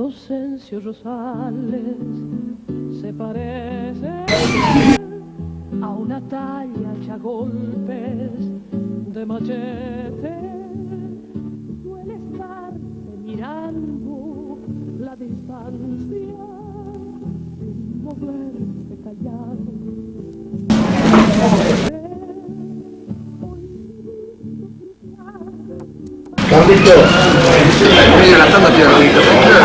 Inocencio Rosales se parece a una talla hecha a golpes de machete. Suele estarte mirando la distancia sin moverse callado. Carlito, la tanda tiene Carlito.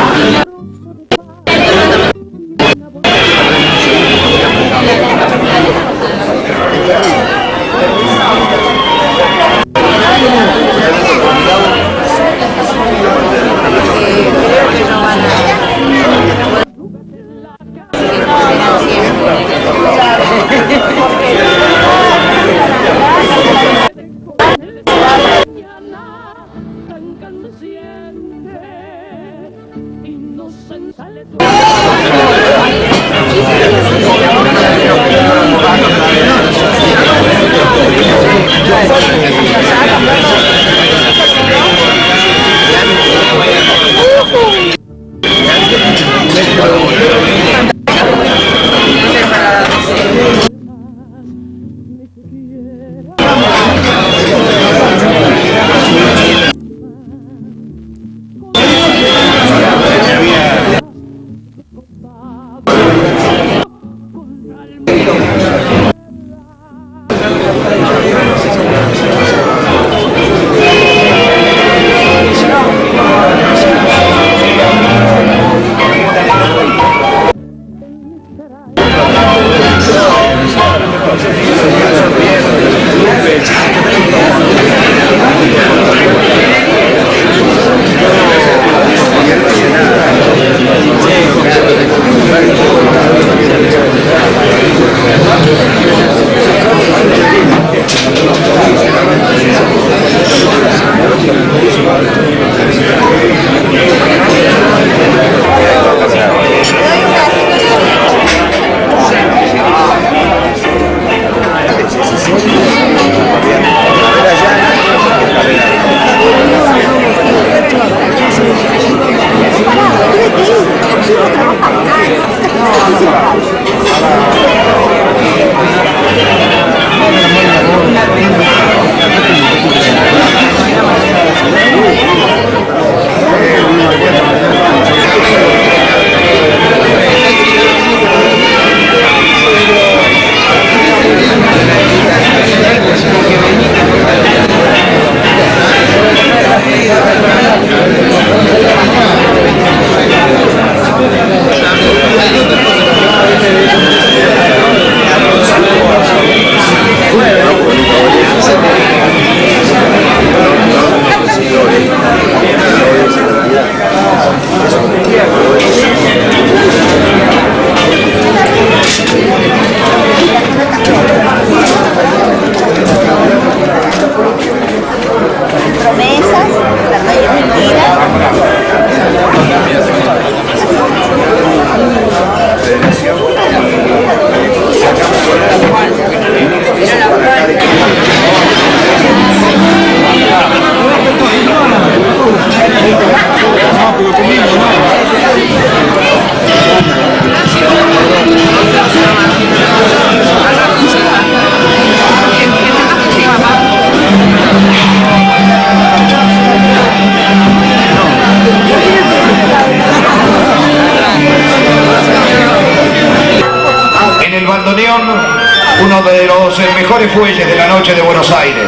Uno de los mejores fuelles de la noche de Buenos Aires.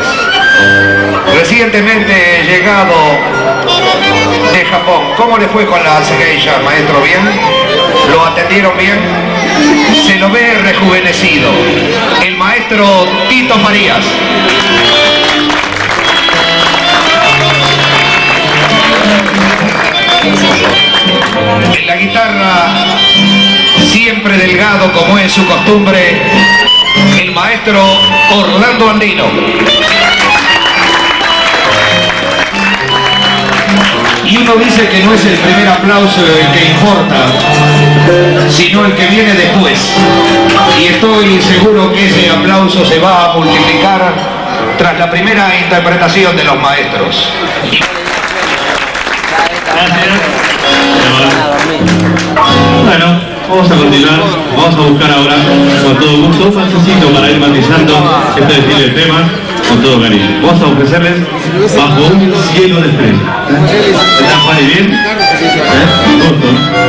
Recientemente llegado de Japón. ¿Cómo le fue con las geishas, maestro? ¿Bien? ¿Lo atendieron bien? Se lo ve rejuvenecido. El maestro Tito Farías. En la guitarra, siempre delgado como es su costumbre, el maestro Orlando Andino. Y uno dice que no es el primer aplauso el que importa, sino el que viene después. Y estoy seguro que ese aplauso se va a multiplicar tras la primera interpretación de los maestros. Gracias. Bueno, vamos a continuar, vamos a buscar ahora con todo gusto un pasecito para ir matizando este estilo de temas con todo cariño. Vamos a ofrecerles Bajo un cielo de estrellas. ¿Está Juan y bien? Gusto.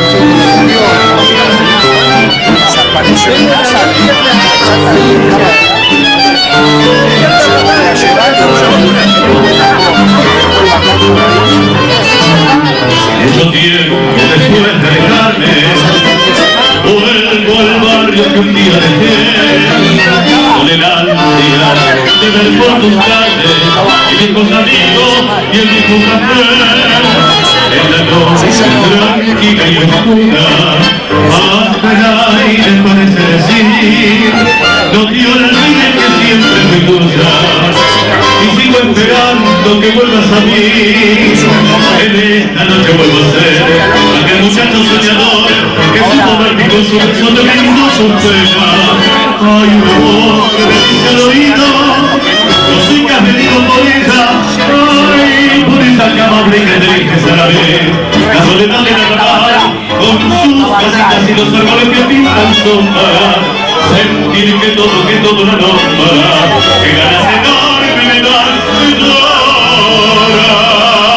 Mucho tiempo después de alejarme, vuelvo al barrio que un día dejé, con el ansia de ver por tus calles y viejos amigos y el mismo café. En la noche tranquila y oscura, hasta el aire parece decir: no te olvides que siempre fui tuya, y sigo esperando que vuelvas a mí. En esta noche vuelvo a ser aquel muchacho soñador que supo ver con su beso de brindó sus penas. Hay una voz que me dice al oído: no sé que has venido por ella. Ay, por esa que amable y que triste a la vez. La soledad de la verdad, con sus casitas y los árboles que pintan sombra. Sentir que todo la nombra, que ganas enorme me dan de llorar.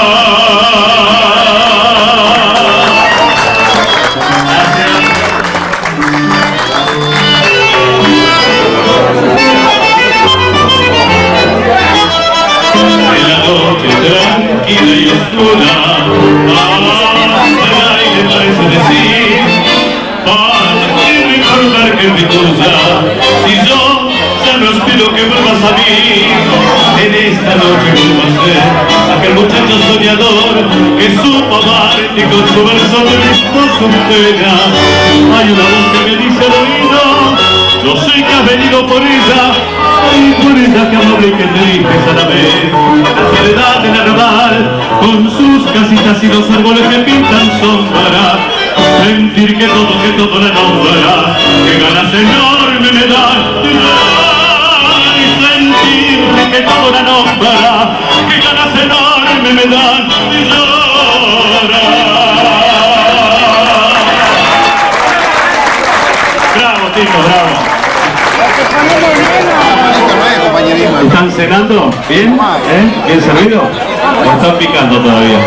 En la noche tranquila y oscura, hasta el aire parece decir: para que recordar que fui tuya, si yo ya no espero que vuelvas a mí. En esta noche vuelvo a ser aquel muchacho soñador que supo amarte y con su verso me brindó su pena. Hay una voz que me dice al oído: no sé que has venido por ella. Ay, por ella que amable y que triste a la vez. La soledad del arrabal, con sus casitas y los árboles que pintan sombra. Sentir que todo la nombra, que ganas enorme me dan de llorar. Y sentir que todo la nombra, que ganas enorme me dan de llorar. Bravo, chicos, bravo. ¿Están cenando? ¿Bien? ¿Bien servido? ¿O están picando todavía?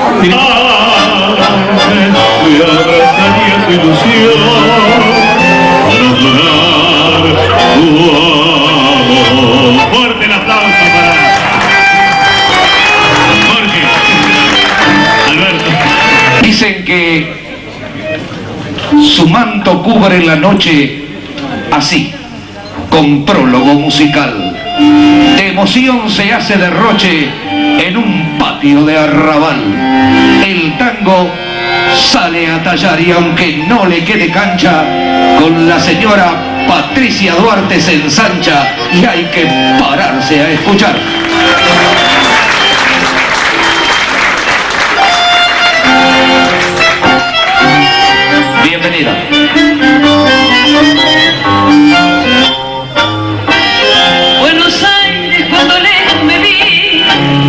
Voy a abrazar tu ilusión para adorar tu amor. Fuerte el aplauso para Jorge, Alberto. Dicen que su manto cubre la noche así, con prólogo musical. De emoción se hace derroche en un patio de arrabal. El tango sale a tallar y aunque no le quede cancha, con la señora Patricia Duarte se ensancha y hay que pararse a escuchar. Bienvenida. Buenos Aires, cuando lejos me vi,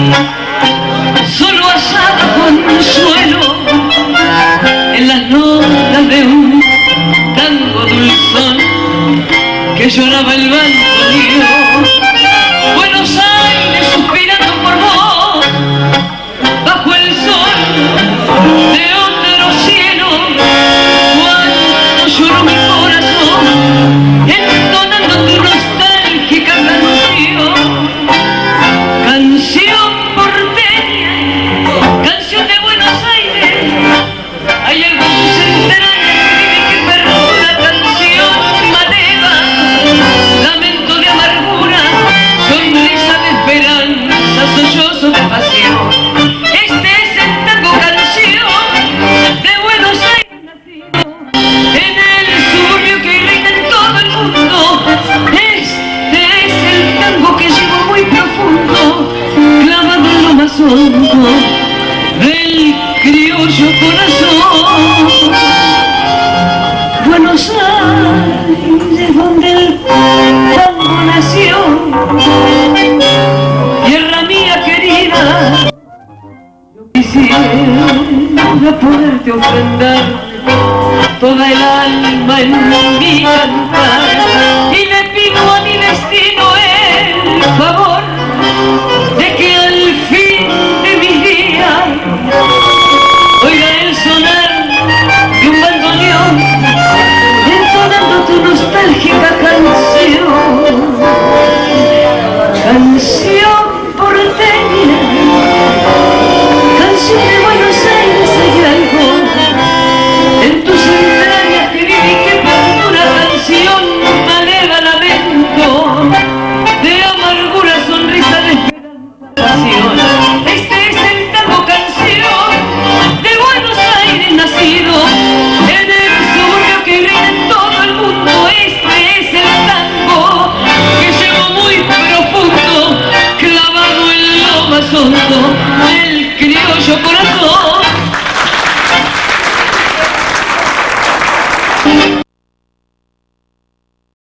solo asada con suelo, en las notas de un tango dulzón que lloraba el bandoneón. Buenos Aires suspirando por vos, bajo el sol de otro cielo, cuando lloró mi corazón, entonando tu nostálgica canción. Canción porteña, canción de Buenos Aires. Hay algo en tus entrañas que perdura. Canción maleva, lamento de amargura, sonrisa de esperanza, sollozo de pasión. Este es el tango canción de Buenos Aires nacido en el suburbio que reina en todo el mundo. Este es el tango que llevo muy profundo, clavado en lo más hondo del criollo corazón. Buenos Aires, donde el tango nació, tierra mía querida, yo quisiera para poderte ofrendar toda el alma en mi cantar, y le pido a mi